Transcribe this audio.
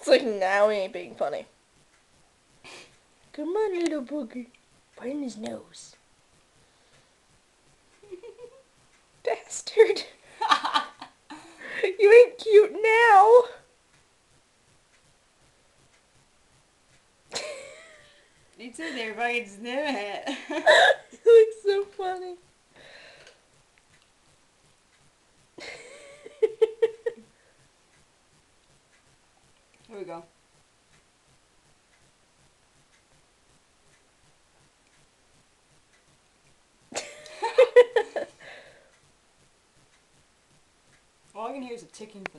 It's like, now he ain't being funny. Come on, little booger. Put in his nose. Bastard. You ain't cute now. You said they were fucking sniffing it. It looks so funny. Here we go. All I can hear is a ticking.